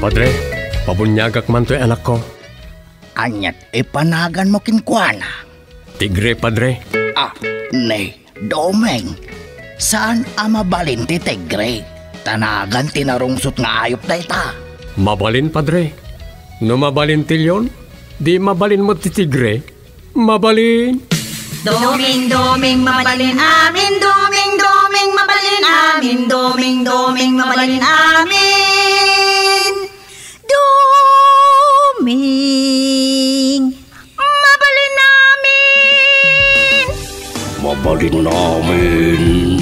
Padre, pabunyagak man to'y anak ko. Anyat ipanagan mo kinkwana. Tigre, Padre. Nay, Domeng. Saan mabalin ti Tigre? Tanagan tinarungsot nga ayop na ita. Mabalin, Padre. No mabalin tilyon, di mabalin mo ti Tigre. Mabalin. Doming, doming, mabalin amin. Doming, doming, mabalin amin. Doming, doming, mabalin amin. Doming, mabalin amin. Mabalin namin.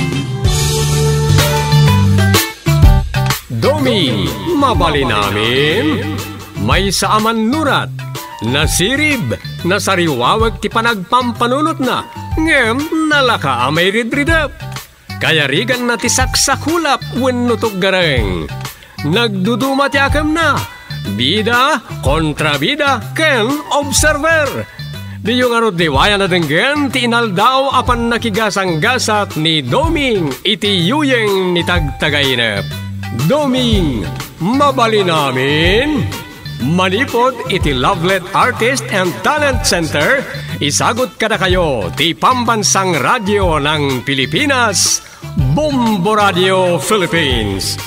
Doming, mabalin namin. May saaman nurat. Nasirib, nasariwawag ti panagpampanunot na. Ngem, nalaka amay ridridap. Kaya rigan na ti saksakulap wenno gareng. Nagduduma ti akam na. Bida, kontrabida, ken observer. Di yung arod diwaya na denggen ti inaldaw apan nakigasang-gasat ni Doming iti yuyeng ni tagtagainep. Doming, mabali namin. Manipod iti Lovelet Artist and Talent Center, isagot kada kayo ti Pambansang Radyo ng Pilipinas, Bombo Radio Philippines.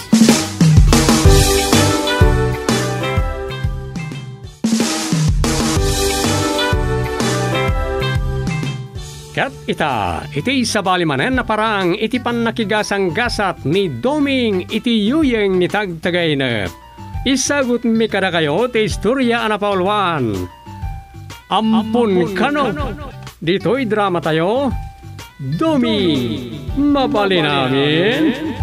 Kat iti sabali manen na parang iti pannakigasang gasat ni Doming iti yuyeng ni tagtagainep. Isagot mi kada kayo ti istorya ana Paulwan. Ampun kano. Dito'y drama tayo. Doming, mabali namin.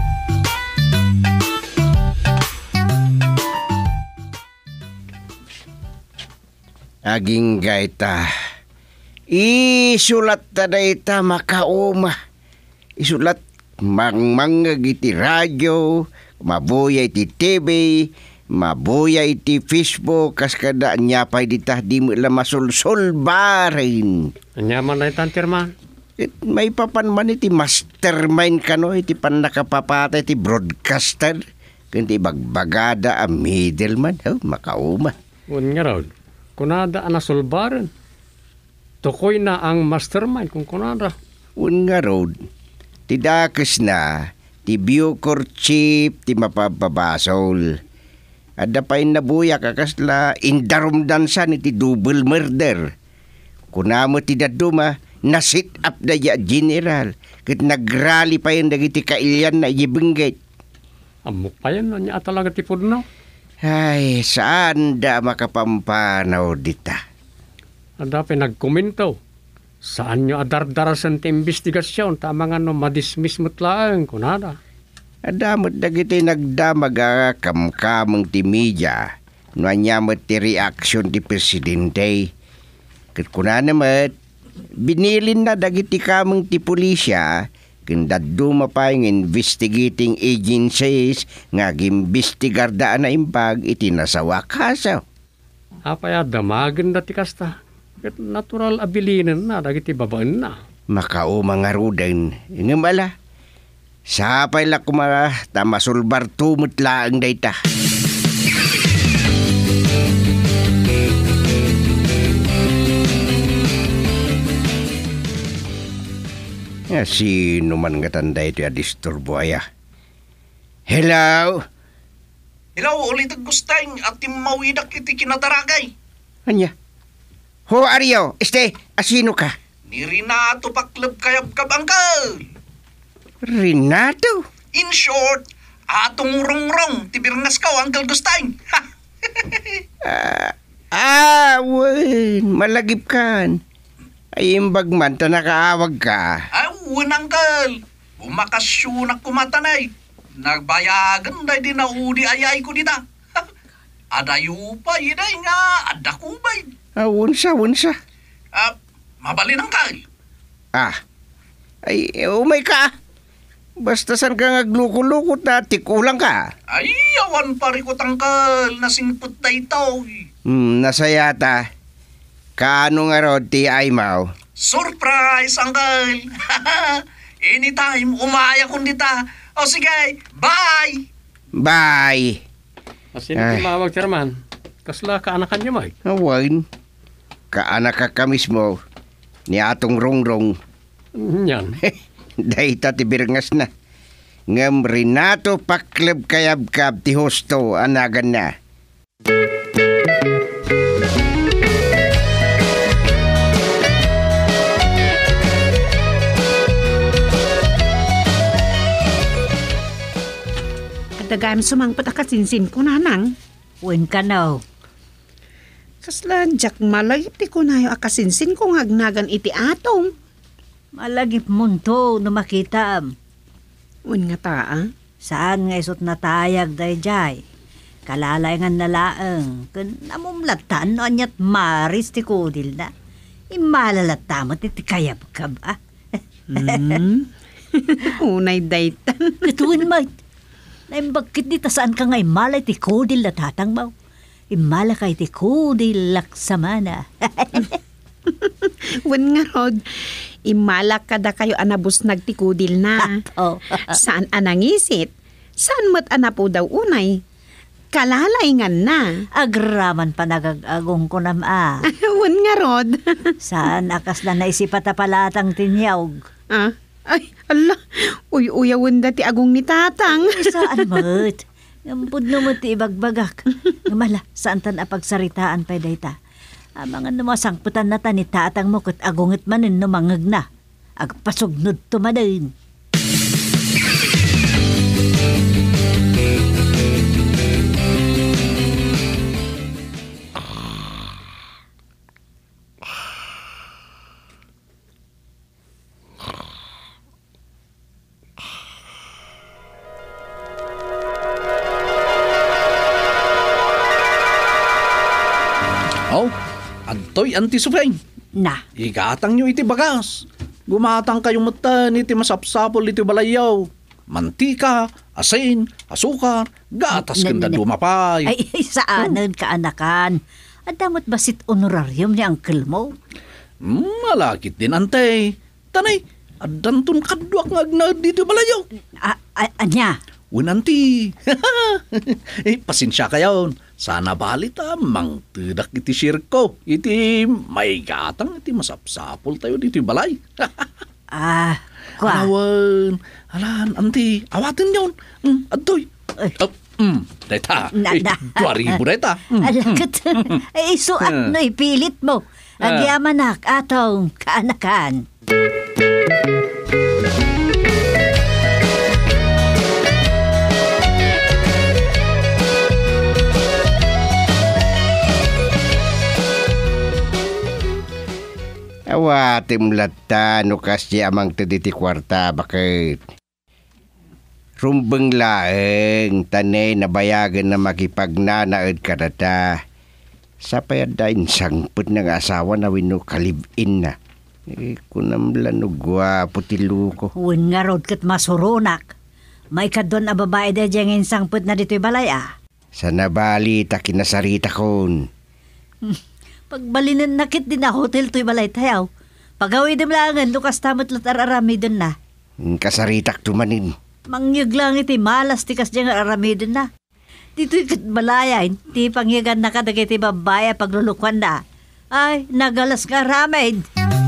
Aging gaita. Isulat tadayta makauma. Isulat mangmangag iti radyo, mabuya iti TV, mabuya iti Facebook, kas kada nyapay ditah di mo lang masulsulbarin. Anyaman na itantirman. May papan man iti mastermind kano, iti pan nakapapata iti broadcaster, kundi bagbagada a middleman, makauma. Un nga raw, kunada anasulbaran. Tukoy na ang mastermind kung kunada. Un nga raw, tidakas na, ti Bucor Chief, ti mapababasol. Ada pa nabuya kakasla indarumdansan iti double murder. Kunamo ti daduma na sit up da ya general. Kat nagrally pa yun dagiti kailyan na ibenggit. Amok pa yan, niya talaga tipod na. Ay, saan da makapampanaw dita? Ada pa nagkomento. Saan nyo adardarasan ti investigasyon? Tama nga no, madismiss mo't lang, kunada. Adamot dagiti nagdamag kamkamang ti media. Nuanyamot ti reaksyon ti presidente. Kat kuna namat, binilin na dagiti kamang ti pulisya, kandaduma pa yung investigating agencies nga gimbestigar daan na impag iti nasawa kaso. Apaya damagan dati kasta. Kat natural abilinan na, dagiti babaan na. Makauma nga rudan, ingambala. Sapay la kumara, tamasulbar tumut laang dayta. Sino man nga tanda ito ya disturbo aya? Hello? Hello, ulit ang gustang at mawidak iti kinataragay. Anya? Ho, Aryo, asino ka? Ni Renato Paklub Kayab-Kab, Uncle. Renato? In short, atong rong-rong, tibirngas ka, Uncle Gustang. Malagip kan. Ay, imbag man, ta nakaawag ka. Uncle. Bumakasyon ako matanay. Nagbayagan na din na udi ayay ko dita. Adayo pa, iday nga, adakubay. Wunsa. Mabalin ang kal. Ay, umay ka. Basta san ka nga glukulukot na tikulang ka. Ay, awan parikot ang kal. Nasingput na ito. Nasayata. Kaano nga rod ti Aymaw? Surprise, Uncle. Anytime, umaya kung dita. O sige, bye. Bye. Asin timawag Chairman. Kasla kaanakan niya may. Awan. Kaanak ka mismo. Ni atong rongrong. Yan. Dahita ti birngas na. Ngam Renato Paklab Kayabkab ti hosto anagan na. Kadagami sumangpat akasinsin ko nanang. Wen ka now. Kasla jak malay ti ko na yung akasinsin kong hagnagan iti atong. Malagip munto no makita. Un nga taa. Saan nga isot natayag dayjay? Kalalay nga nalaang. Kun namumlatan no anyat maris ti kudil na. Imalalata mo ti kayab-kab ah. Unay daytan. Katuin mait. Naimbagkit dita saan ka nga imalay ti kudil na tatang mo. Imala kay ti kudil laksamana. Un nga rod. Imalak kada kayo anabus nagtikudil na. Oh. Saan anangisit? Saan mat anapo daw unay? Kalalayngan na. Agraman pa nagagagong ko nam ah. Un nga rod. Saan akas na naisipat palatang tinyawg? Ah? Ay, ala. Uy-uyawin dati agong ni tatang. Saan mat? Ngampod no mo ti ibagbagak. Ngamala, saan tan apagsaritaan pa dayta? Mga numasangputan na ni tatang mo kat agungit manin numangag na. Agpasugnod tumadin. Antoy, anti-sufeng. Na, Igatang nyo iti bagas. Gumatang kayong matan iti masapsapol iti balayaw. Mantika, asin, asukar, gatas kanda dumapay. ay saanan ka anakan. At damot basit honorarium ni uncle mo? Malakit din, antay. Tanay, adantun kadwak nga agnad dito balayaw. Anya? Unanti. Pasensya kayon. Sana balita, mang tidak iti sirko. Iti may gatang, iti masapsapol tayo dito balay. Kwa. Awan. Alan, anti, awatin yun. Adoy. Deta. 2,000 deta. Alakat. Isuat no ipilit mo. Agyamanak atong kaanakan. Awatim lata no kasi amang taditi kwarta bakit. Rumbeng laeng tanay na bayagan na makipagnanaad kadata. Sa payadain sangput ng asawa na wino kalibin na. Kunamlan no gwapo tiluko. Uwan nga rod kat masurunak. May kadon na babae da diyang sangput na dito'y balay ah. Sa nabalita kinasarita kon. Pagbalinan nakit din na hotel to'y balay tayaw. Pagawid dem langan, lukas tamot latararami dun na. Kasaritak tumanin. Mangyag lang iti malas tikas diyang arami dun na. Dito'y kat balayan, ti pangyagan na kadagay ti babaya paglulukuan na. Ay, nagalas ka ramid.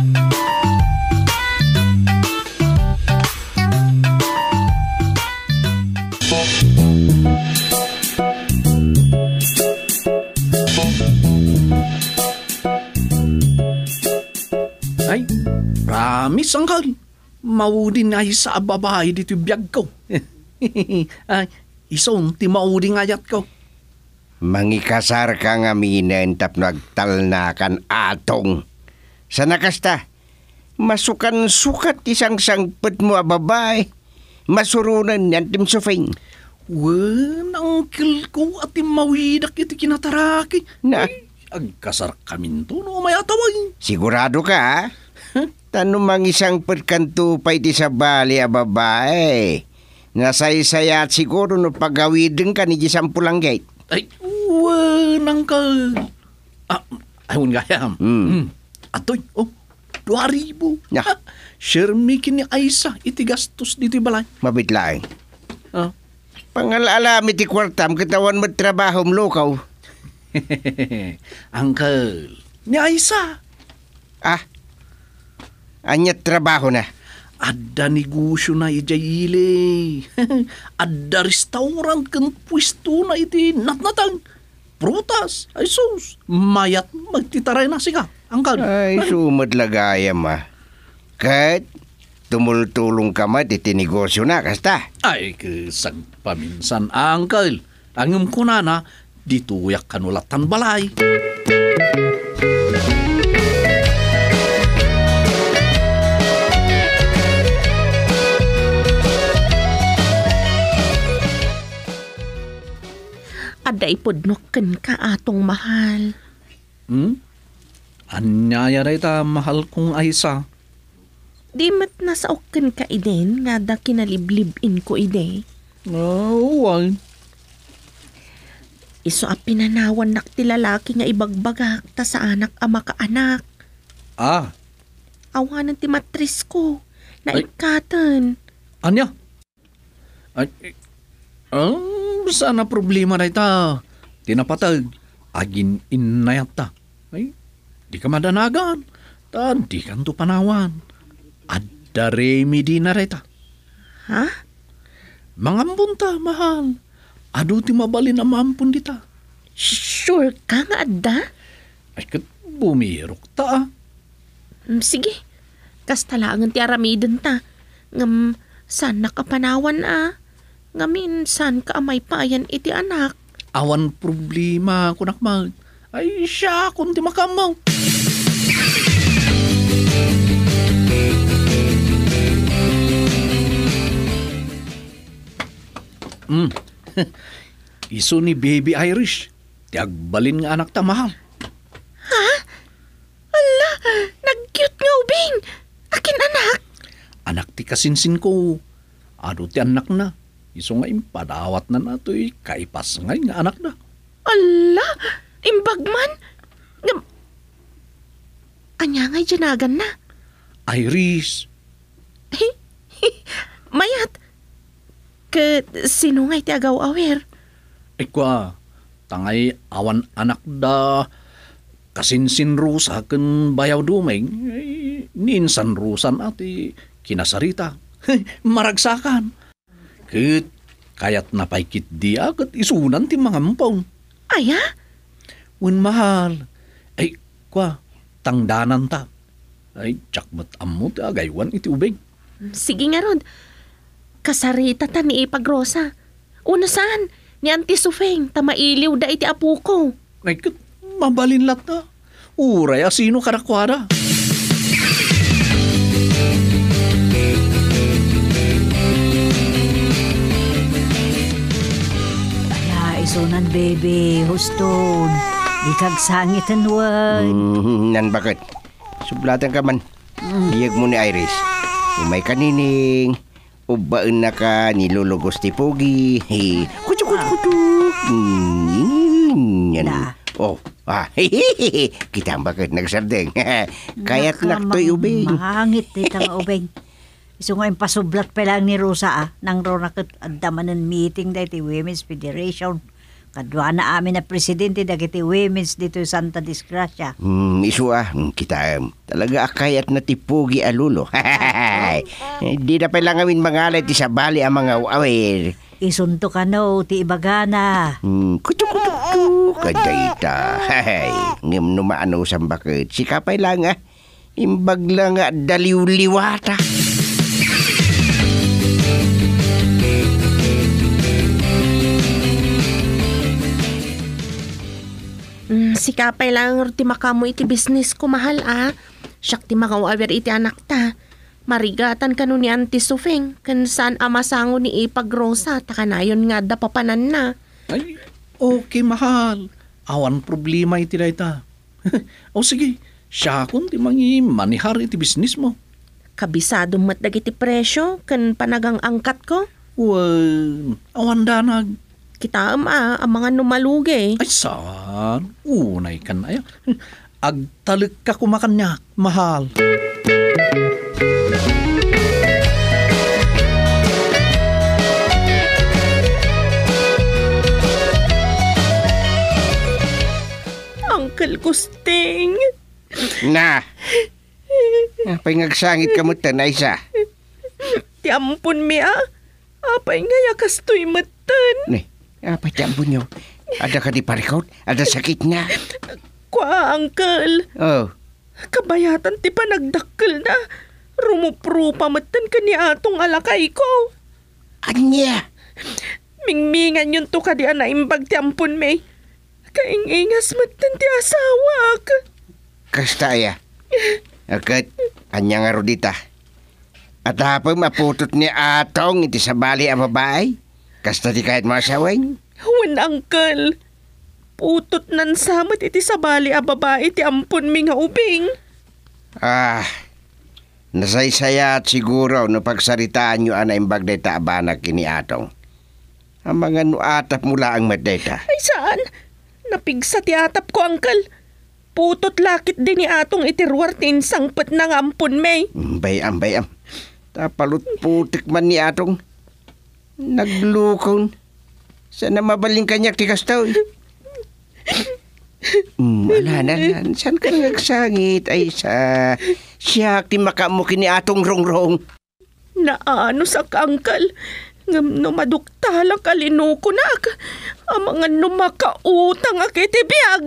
Ay, promise, Uncle. Maudin nga sa babae dito biyag ko. Ay, isong ti maudin nga yat ko. Mangikasar ka nga minen tap nagtalnakan atong. Sa nakasta, masukan-sukat isang sangpet mo a babae. Masurunan yan tim sufing. Wen, Uncle ko at mawidak iti kinataraki. Na, Agkasar kamin to no may ataway. sigurado ka, Tano mang isang perkanto pa iti sa bali a babae. Nasaysaya at siguro no pagawidin ka ni Jisampulang gate. Ay, Uncle. Ayun gayam. Atoy, 2,000. Ya. Share mi kini Aisa iti gastos dito balay. Mabitlaeng. Pangalaalami ti kwartam katawan mo trabaho mlokaw. Uncle, ni Aisa. Anya trabaho na. Ada negosyo na ijayili. Ada restaurant kan pwesto na iti natnatang. Prutas, ay sus, mayat magtitaray na siya. Uncle. Ay, sumad lagayam Kat, tumultulong ka ma, titinegosyo na, kasta. Ay, kasag paminsan, Uncle. Angam ko na dituyak kanulatan balay. Aday pudnokken ka atong mahal. Anyaya rin mahal kong Aisa. Di mat nasaokken ka iden nga da kinaliblibin ko ide. Why? Iso a pinanawan nak ti lalaki nga ibagbagak ta sa anak ama ka anak. Awanan ti matris ko. Naikatan. Anya? Ay, sana problema na ita. Tinapatag. Agin inayat ta. Ay, di ka madanagan. Di ka to panawan. Adda remedy na rin ta. Ha? Mangambun ta, mahal. Ado ti mabalin na maampun dita. Sure ka nga adda? Ay, kat bumirok ta. Sige. Kastalangan ti aramiden ta. Ngam, saan nakapanawan Ngamin, saan ka amay payan iti anak? Awan problema, kunakmag. Ay, siya, kundi makamaw. Iso ni Baby Irish. Tiagbalin nga anak ta, mahal. Ha? Ala, nag-cute nga ubing. Akin anak? Anak ti kasinsin ko. Ado ti anak na. Iso nga impadawat na nato'y kaipas nga anak na. Ala, imbagman. Anya nga'y janagan na. Iris. Mayat. Sino nga'y ti agaw-awer? Kwa, tangay awan anak da kasinsin rusa ken bayaw dumeng. Ninsan rusan ati kinasarita. Maragsakan. Ket kayat napaikit dia ket isunan ti mga mpaw. Aya? Wen mahal. Ay, kwa, tangdanan ta. Ay, tsak ammo ti agaywan iti ubeng. Sige nga rod. Kasarita ta ni Ipagrosa. Una saan? Ni Auntie Sufeng, tamailiw da iti apo ko. Ay, ket mabalin lat na. Uray asino karakwada. Isunan, baby. Huston. Di kag sangitan, wag. Nan bakit? Sublatan ka man. Diyag mo ni Iris. Umay kanining. Ubaan na ka nilulugos ti Pogi. Kuchu. Yan. Da. Kita ang bakit nagsardeng. Kaya't nakto'y ubing. Mahangit dito nga ubing. Iso nga yung pasublat pa lang ni Rosa nang ro nakadama ng meeting dahil ti Women's Federation. Kadwa na amin na presidente dagiti women's dito sa Santa Disgracia. Isu kita talaga akayat na tipugi alulo. Di na pala ngamin mangalay ti sabali ang mga awer. Isunto ka no, ti ibagana. Kutu. Kadayta. Ngem numaano sa bakit. Sikapay lang imbag lang daliw-liwata. Sikapay lang ti makamo iti business ko, mahal Siyak ti makawawer iti anak ta. Marigatan kanu ni Auntie Sufeng kan saan amasango ni Ipagrosa takanayon nga da papanan na. Ay, okay, mahal. Awan problema iti dayta. O sige, siya kun ti mangi manihar iti business mo. Kabisado mat dagiti presyo kan panagang angkat ko. Well, awan danag. Kita ang mga numalugi. Ay, saan? Unay ka na yan. Agtalik ka kumakanyak, mahal. Mahal kusting. Na. Apay ngagsangit ka mo tanay sa. Ti ampun mi Apay nga yakastoy matan. Ni, apa tiambun nyo? Ada ka di parikot? Ada sakit na? Kwa, uncle. Oh. Kabayatan ti pa nagdakkel na. Rumuprupa matan ka ni atong alakay ko. Anya? Mingmingan yun to ka di anaimbag ti ampun mi. Kaingingas matan ti asawak. Kasta ya. Akat, anya nga rodita. At hapang maputot ni atong iti sa bali ang babae. Kasta di kahit masawin. Wan, uncle. Putot nan samot iti sa bali a babae ti ampun mi nga ubing. Nasaysaya at siguro no pagsaritaan nyo ana imbag deta abanak kini atong. Ang mga nuatap mula ang madeta. Ay saan? Napigsa ti atap ko, uncle. Putot lakit din ni atong itiruar ti insangpet na nga ampun may. Bayam. Tapalot putik man ni atong. Naglukon. Sana mabaling kanyak ti kastaw. Alanan, saan ka nagsangit? Ay sa siyak ti makamu kini atong rongrong. Naano sa ka, uncle? Ngam no maduktalang kalinuko na ak. Ang mga numakautang ak iti biyag.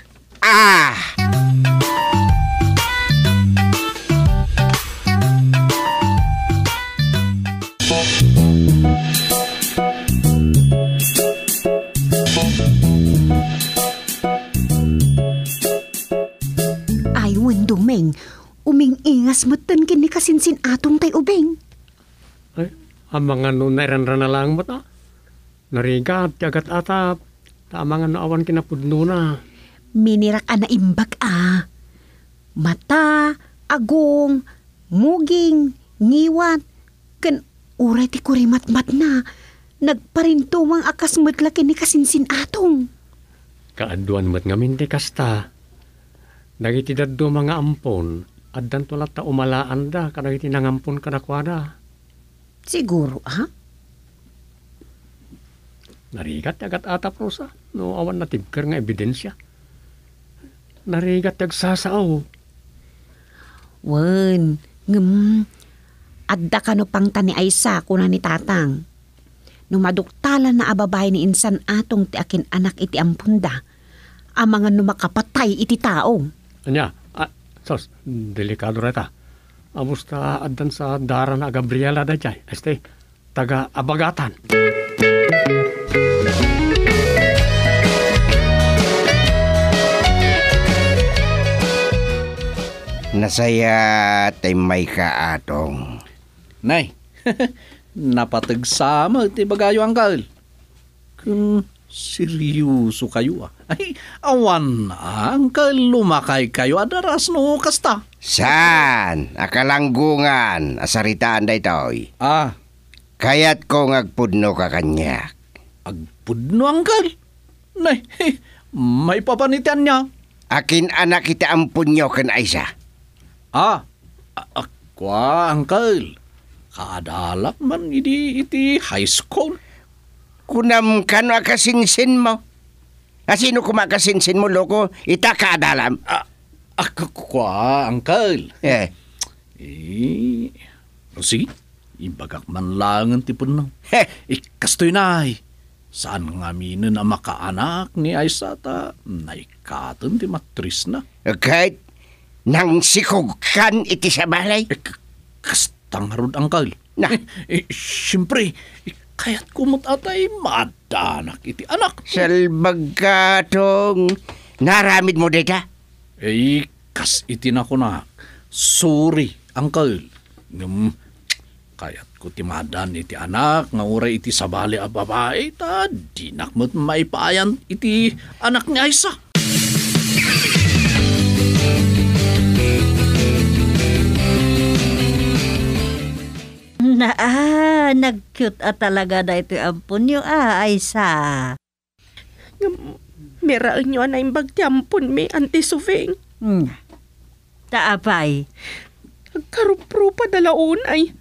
Ay, Dumeng, uming-ingas matan kini kasinsin atong tay ubeng. Ay, ang mga nunairan-ran na lang mo ta. Narigat, tiagat atap. Tamangan na awan kinapudno na. Minirak na imbag Mata, agong, muging, ngiwat, kan uray ti kurimat-mat na. Nagparintumang akas matlaki ni kasinsin atong. Kaaduan mo't ngamin ti kasta. Dagiti daddo mga ampon, addan tulat ta umalaan da, kadagiti nangampon kanakwada. Siguro, Narigat agat atap rosa, no awan natibker nga ebidensya. Narigat agsasaaw. Wen, adda ka no pang tani Aysa kuna ni tatang. Numaduktalan na ababay ni insan atong ti akin anak iti ampunda. Ang mga numakapatay iti tao. Anya, sos, delikado reta. Amusta addan sa dara na Gabriela da jay. Este, taga abagatan. Nasaya tay may ka atong. Nay, napatagsama ti bagayo, uncle. Kung seryoso kayo Ay, awan na, uncle, lumakay kayo adaras no kasta. Saan? Akalanggungan, asaritaan da itoy. Kaya't ko ngagpudno ka kanyak. Agpudno, uncle? Nay, may papanitian niya. Akin anak iti ampun nyo kan Aysa. Akwa, uncle. Kadalak man iti high school. Kunam kano akasinsin mo. Sino kumakasinsin mo, loko? Ita kaadalam. Akwa, uncle. No, sige. Ibagak man lang ang tipon no. Ikastoy nay. Saan nga minin ang makaanak ni Aysa ta naikatan ti matris na. Kahit nang sikugkan iti sa balay. Kastang harod, uncle. Siyempre, kaya't kumot atay madanak iti anak. Salbag ka tong naramid mo dita? Kas iti na ko na. Sorry, uncle. Kaya't ko timadan iti anak, nga uray iti sabali a babae, ta dinak mo't maipayan iti anak ni Aysa. Nag-cute talaga na ito ampun nyo, Aysa. Miraan nyo na imbag ti ampun mi, Auntie Sufing. Taapay. Karuprupa dalaunay.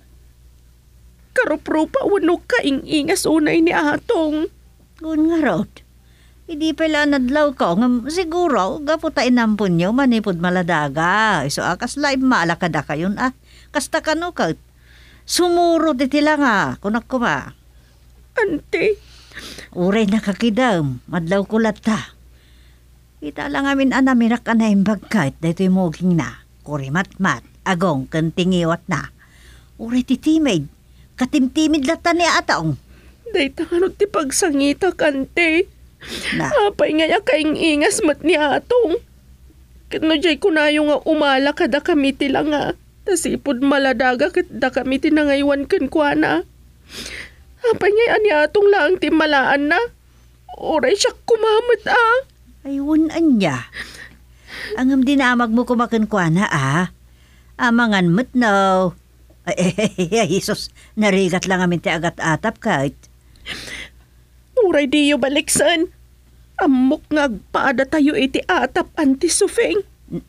Karuprupa wano kaingingas unay ni atong. Kung nga rod, Hindi pala nadlaw ko, nga siguro, gaputain nampun nyo, manipod maladaga. So, akas laib maalakada kayon, kasta kano ka. Sumuro di tila nga, kunak ko ba? Ante, Uray nakakidam, madlaw kulat ta. Kita lang amin anamirak ka na imbagkait, dahito yung muging na. Kurimat-mat, agong, kantingiwat na. Uray titimid, katimtimid lata ni ataong. day tanganot ti pagsangita kante. Na, Apay nga kaing ingas mat ni atong. Kano jay kunayo nga umala kada kami tila nga. Tasipod maladaga kat da kami tinangaywan kan kwa na. Apay nga ani atong lang ti malaan na. Oray siya kumamat ayun anya. Angam dinamag mo kumakan kwa na Amangan mo't no. Ay, Jesus, narigat lang amin ti agat atap kahit. Uray diyo baliksan. Amok nga agpaada tayo iti atap anti sufeng.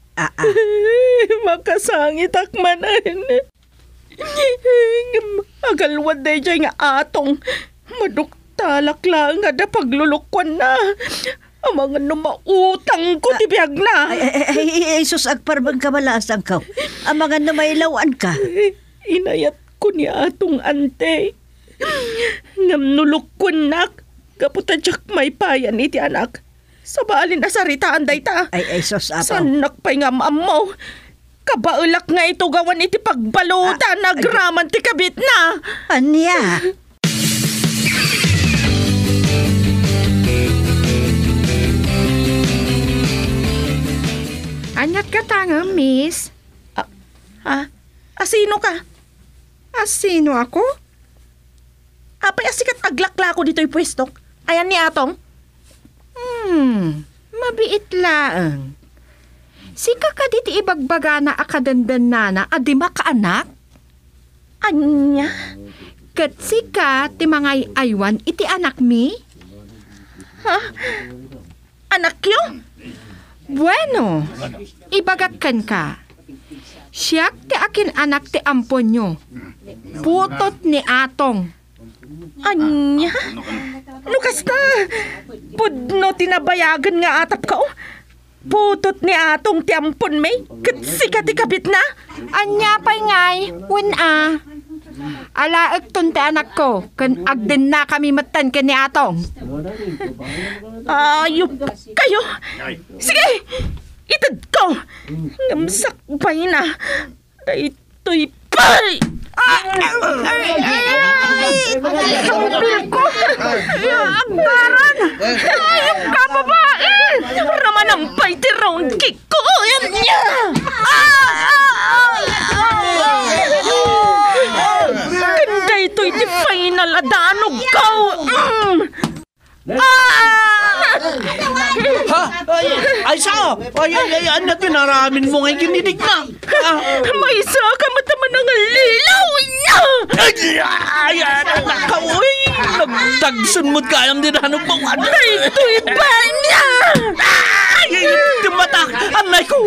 Makasangit akmanan. Agalwad day jay nga atong. Maduktalak lang nga da paglulukwan na. Amangan no mautang ko ti biyag na. Ay, Jesus, agparbang kamalasang ka. Amangan na mailawan ka. Inayat ko ni atong ante. Ngamnulukwan nak. Kaputa jak may payan iti anak. Sabalin asaritaan day ta. Ay, sos apaw. Sanak pa'y nga maamaw. Kabaulak nga ito gawan iti pagbalutan. Nagraman ti kabit na. Anya? Anyat ka tanga, miss. Asino ka? Sino ako? Apay asikat aglakla ko dito'y pwestok. Ayan ni atong. Mabiit laang. Sika ka diti ibagbaga na akadandan na adi makaanak? Anya? Kat sika ti mga aywan iti anak mi? Anak yo? Bueno, ibagat kan ka. Siyak ti akin anak ti ampon nyo. Putot ni atong. Anya? Lukas na! Pudno tinabayagan nga atap ka Putot ni atong tiampon may. Katsika ti kabit na. Anya pa'y ngay, alaag ton ti anak ko, kan agden na kami matan ka ni atong. Ayop kayo. Sige! Itad ko! Ngamsakbay na. Ito'y pay! Kambil ko! Agbaran! Ayop ka, babae! Raman ang pay ti round kick ko! Yan niya! Kanda ito'y di final adanog ko! Ay, sao? Ay, ano tinaramin mo ngay ginidig na? May isa ka mataman ng lilaw niya! Ay, nakaw, nagdagsan mo't kayang dinanong mo. Ito'y ba niya? Ay, tumatak! Anay ko!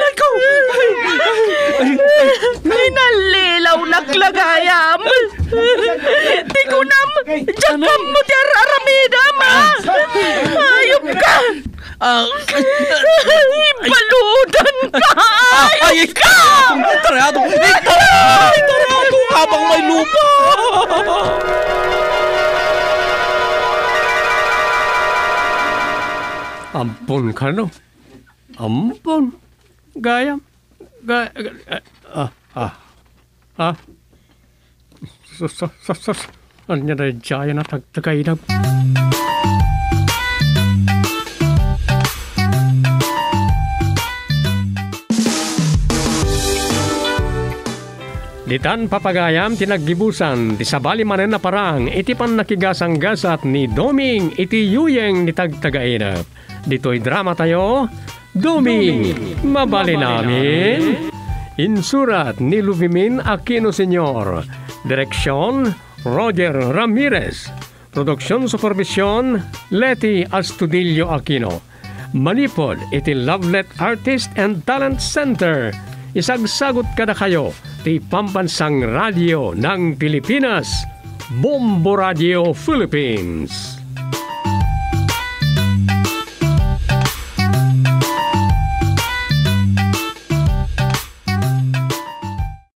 Minalilaw na klagayam! Di ko nam! Diyan mo di aramidam! Ayop ka! Ibaludan ka! Ay, ka! Tarado! Tarado! Habang may lupa! Ampun ka no? Ampun. Gayam. Sus. Anya na jaya na tagtagay na. Ditan papagayam tinaggibusan ti sabali manen na parang iti pan nakigasang-gasat ni Doming iti yuyeng ni tagtagainap. Dito'y drama tayo, Doming, mabali namin. Insurat ni Luvimin Aquino Sr. Direksyon, Roger Ramirez. Produksyon Supervision, Leti Astudillo Aquino. Manipod iti Lovelet Artist and Talent Center. Isagsagot kada kayo ti Pambansang Radio ng Pilipinas, Bombo Radio Philippines.